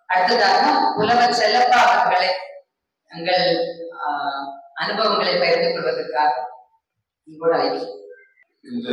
அடுத்ததாக புலவர் செல்லப்பா அவர்களை தங்கள் அனுபவங்களை பகிர்ந்து கொள்வதற்காக உங்களோட அழைக்கிறேன். இந்த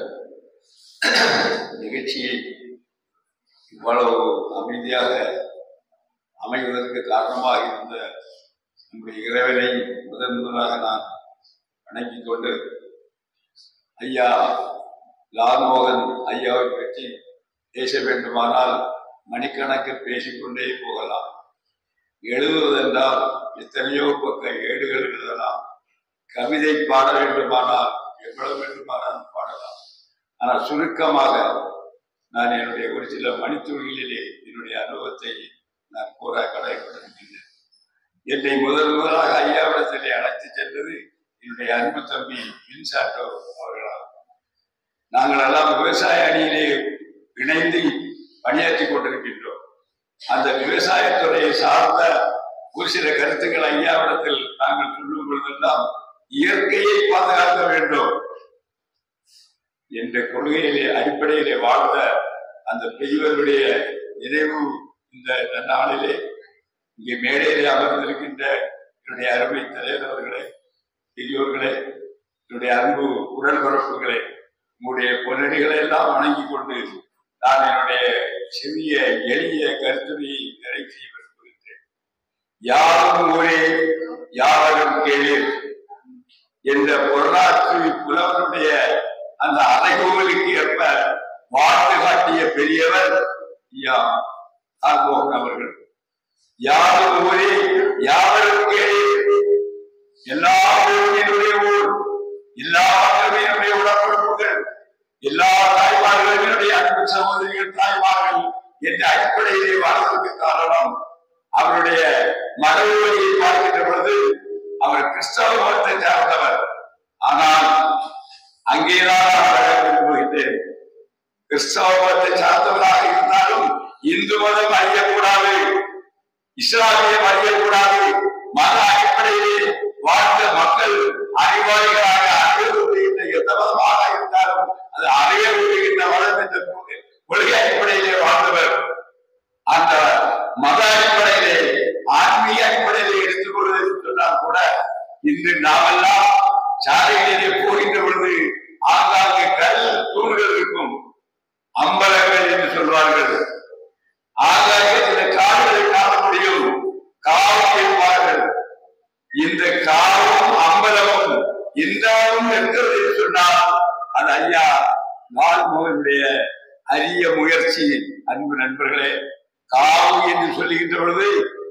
நிகழ்ச்சியை இவ்வளவு அமைதியாக அமைவதற்கு காரணமாக இருந்த நம்முடைய இறைவனை முதலாக நான் வணங்கிக் கொண்டு, ஐயா லால்மோகன் ஐயாவை பற்றி பேச வேண்டுமானால் மணிக்கணக்கில் பேசிக்கொண்டே போகலாம். எழுதுவதென்றால் எத்தனையோ பக்க ஏடுகள் எழுதலாம். கவிதை பாட வேண்டுமானால் எவ்வளவு வேண்டுமானால் பாடலாம். ஆனால் சுருக்கமாக நான் என்னுடைய ஒரு சில மணித்துளிகளிலே என்னுடைய அனுபவத்தை நான் கூற கடமைப்பட்டிருக்கின்றேன். என்னை முதலாக ஐயாவிடத்திலே அழைத்து சென்றது என்னுடைய அன்பு தம்பி வின்சாண்டோ அவர்களால். நாங்கள் எல்லாம் விவசாய அணியிலே இணைந்து பணியாற்றி கொண்டிருக்கின்றோம். அந்த விவசாயத்துறையை சார்ந்த ஒரு சில கருத்துக்கள் ஐயாவிடத்தில் நாங்கள் சொல்லும் பொழுதெல்லாம் இயற்கையை பாதுகாக்க வேண்டும் என்ற கொள்கையிலே அடிப்படையிலே வாழ்ந்த அந்த பெரியவர்களுடைய நினைவு இந்த நாளிலே இங்கே மேடையிலே அமர்ந்திருக்கின்ற என்னுடைய அருமை தலைவர்களே, பெரியோர்களே, என்னுடைய அன்பு உடன்பிறப்புகளே, உங்களுடைய பொன்னடிகளை எல்லாம் வணங்கிக் கொண்டு நான் என்னுடைய சிறிய எளிய கருத்துரையை நிறைவு செய்ய விரும்புகின்றேன். யாரும் ஊரே யாவரும் கேளீர் என்ற வரலாற்று புலவனுடைய அந்த அறைகோலுக்கு ஏற்ப வாழ்த்து காட்டிய பெரியவர் ஐயா லால்மோகன் அவர்கள். யாரும் ஊரே யாவரும் கேளீர், எல்லா என்னுடைய ஊர், எல்லா என்னுடைய உடற்புறப்புகள், எல்லா தாய்மார்களும் என்னுடைய அன்பு சகோதரிகள் தாய்மார்கள் என்ற அடிப்படையிலே வாழ்வதற்கு காரணம் அவருடைய மனவழியை பார்க்கின்ற பொழுது அவர் கிறிஸ்தவ மதத்தை சார்ந்தவர். ஆனால் அங்கேதான் நான் விரும்புகின்றேன். கிறிஸ்தவ மதத்தை சார்ந்தவராக இருந்தாலும் இந்து மதம் அறியக்கூடாது, இஸ்லாமியம் அறியக்கூடாது. மத அடிப்படையிலே வாழ்ந்த மக்கள் அறிவாளிகளாக அறிவுறுத்துகின்ற எந்த மதமாக இருந்தாலும் அது அறிவுறுத்துகின்ற மதம் என்ற கொள்கை அடிப்படையிலே வாழ்ந்தவர். அந்த மத அடிப்படையிலே ஆன்மீக அடிப்படையிலே எடுத்துக் கொள்வது சொன்னால் கூட இன்று நாமெல்லாம் சாலைகளிலே போகின்ற பொழுது ஆங்காங்கே கல் தூண்கள் இருக்கும், அம்பலங்கள் என்று சொல்வார்கள். ஆங்காங்கே சில காடுகளை காண முடியும், காவு என்பார்கள். இந்த காவும் அம்பலமும் இன்றாலும் இருக்கிறது என்று சொன்னால் அது ஐயா லால்மோகனுடைய அரிய முயற்சி. அன்பு நண்பர்களே, காவு என்று சொல்லுகின்ற பொழுது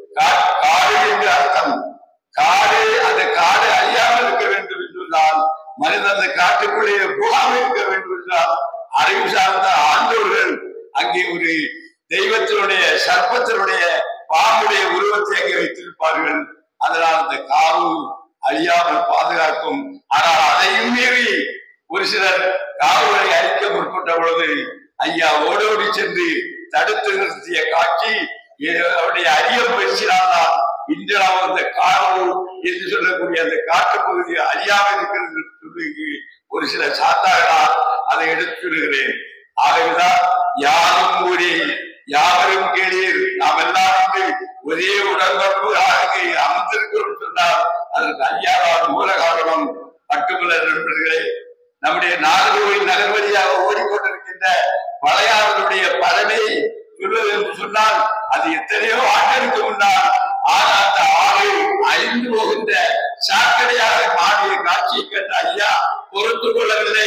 காடு என்று அர்த்தம். காடு, அந்த காடு அழியாமல் இருக்க வேண்டும் என்றால் மனிதன் அந்த காட்டுக்குள்ளே போகாமல் இருக்க வேண்டும் என்றால் அறிவு சார்ந்த ஆண்டோர்கள் அங்கே ஒரு தெய்வத்தினுடைய சர்ப்பத்தினுடைய பாம்புடைய உருவத்தை அங்கே வைத்திருப்பார்கள். அதனால் அந்த காவு அழியாமல் பாதுகாக்கும். ஆனால் அதையும் மீறி ஒரு சிலர் காவுகளை அழிக்க முற்பட்ட பொழுது ஐயா ஓடோடி சென்று தடுத்து நிறுத்திய காட்சி அவருடைய அரிய முயற்சியால்தான் இன்று நாம் அந்த காவு என்று சொல்லக்கூடிய அந்த காட்டு பகுதி அழியாமல் இருக்கிறது சொல்லி ஒரு சில சாத்தார்களால் அதை எடுத்து சொல்லுகிறேன். ஆகவேதான் யாரும் ஊரே யாவரும் கேளீர், நாம் எல்லாரும் ஒரே உடன்பரப்புகளாக அமர்ந்திருக்கிறோம் சொன்னால் அதற்கு ஐயாவால் மூல காரணம். மட்டுமல்ல நண்பர்களே, நம்முடைய நாகர்கோவில் நகர் வழியாக ஓடிக்கொண்டிருக்கின்ற பழையாறுடைய பழமை சொல்வது என்று சொன்னால் அது எத்தனையோ ஆண்டுகளுக்கு முன்னால் ஆனால் அந்த ஆறு அழிந்து போகின்ற சாக்கடையாக மாறிய காட்சியை கண்ட ஐயா பொறுத்துக் கொள்ளவில்லை.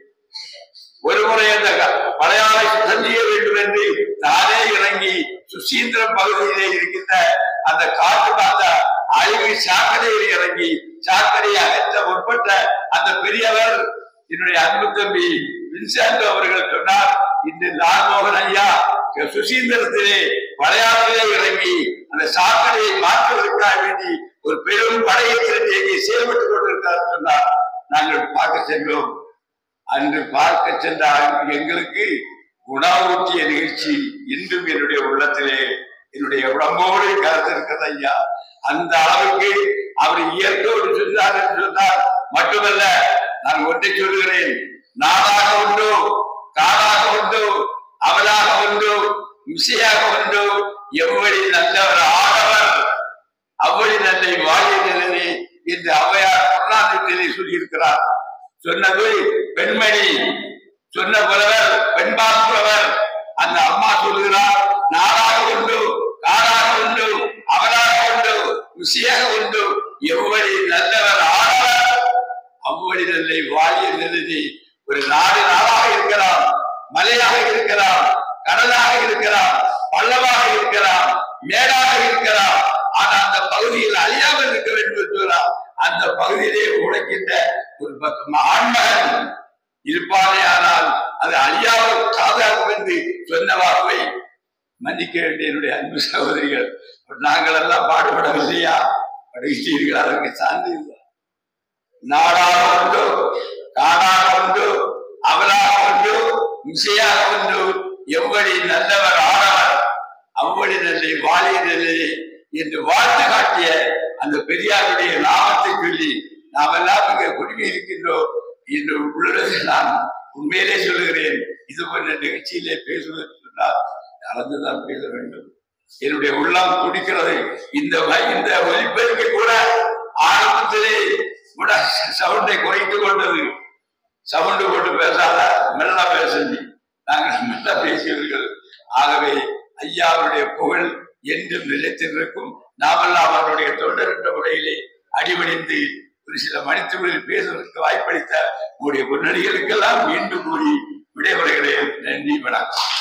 ஒருமுறை அந்த பழையாறை சுத்தம் செய்ய வேண்டும் என்று தானே இறங்கி சுசீந்திரம் பகுதியிலே இருக்கின்ற அந்த காற்று அந்த அழிவு சாக்கடையில் இறங்கி சாக்கடையை அகற்ற முற்பட்ட அந்த பெரியவர் என்னுடைய அன்பு தம்பி வின்சாண்டோ அவர்கள் சொன்னார், இன்று லால்மோகன் ஐயா சுசீந்திரத்திலே பழையாற்றிலே இறங்கி அந்த சாக்கடையை மாற்றுவதற்காக வேண்டி ஒரு பெரும் படையை திரட்டி அங்கே செயல்பட்டுக் கொண்டிருக்கிறார் சொன்னார். நாங்கள் பார்க்க சென்றோம். அன்று பார்க்க சென்ற எங்களுக்கு உணவூட்டிய நிகழ்ச்சி இன்றும் என்னுடைய உள்ளத்திலே என்னுடைய உடம்போடு கருத்திருக்கிறது ஐயா. அந்த அளவுக்கு அவர் இயற்கையோடு சொன்னார் என்று சொன்னார். மட்டுமல்ல, நான் ஒன்றை சொல்லுகிறேன், நாடாக உண்டோ, காடாக உண்டோ, அவளாக உண்டோ, மிசையாக உண்டோ, எவ்வளி நல்லவர் ஆடவர் அவ்வளி நல்லை வாழியதே என்று ஔவையார் புறநானூற்றிலே சொல்லியிருக்கிறார். சொன்னது பெண்மணி, சொன்ன புலவர் பெண்பால் புலவர். அந்த அம்மா சொல்லுகிறார், நாடாக உண்டு, காடாக உண்டு, அவராக உண்டு, ருசியாக உண்டு, எவ்வளி நல்லவர் ஆடவர் அவ்வளி நல்லை வாழியதே. ஒரு நாடு நாடாக இருக்கலாம், மலையாக இருக்கலாம், கடலாக இருக்கலாம், பள்ளமாக இருக்கலாம், மேடாக இருக்கலாம். ஆனா அந்த பகுதியில் அழியாமல் இருக்க வேண்டும் என்றால் அந்த பகுதியிலே உழைக்கின்ற ஒரு ஆண்மகன் இருப்பானே, ஆனால் அது அழியாமல் சாதாரணம் என்று சொன்ன வார்த்தை மன்னிக்க வேண்டிய என்னுடைய அன்பு சகோதரிகள். நாங்கள் எல்லாம் பாடுபடவில்லையா? படுகிறீர்கள். அதற்கு சார்ந்து இல்லை. நாடாக உண்டு, காடாக உண்டு, அவளாக உண்டு, இசையாக உண்டு, எவ்வளி நல்லவர் ஆடவர் அவ்வளி நல்லை வாழியதே என்று வாழ்த்து காட்டிய அந்த பெரியாருடைய நாமத்தை சொல்லி நாம் எல்லாம் இங்கே குடிமை இருக்கின்றோம் என்று உள்ளதை நான் உண்மையிலே சொல்லுகிறேன். இது போன்ற நிகழ்ச்சியிலே பேசுவதற்கு சொன்னால் நடந்துதான் பேச வேண்டும். என்னுடைய உள்ளம் துடிக்கிறது. இந்த ஒலிபெருக்கு கூட ஆரம்பத்திலே கூட சவுண்டை குறைத்துக் கொண்டது. சவுண்டு போட்டு பேசாத, மெல்ல பேசி நாங்கள் மெல்ல பேசியவர்கள். ஆகவே ஐயாவுடைய புகழ் என்றும் நிலைத்திருக்கும். நாமெல்லாம் அவருடைய தொண்டர் என்ற முறையிலே அடிபணிந்து ஒரு சில மணித்துகளில் பேசுவதற்கு வாய்ப்பளித்த உங்களுடைய முன்னணிகளுக்கெல்லாம் மீண்டும் கூறி விடைபெறுகிறேன். நன்றி, வணக்கம்.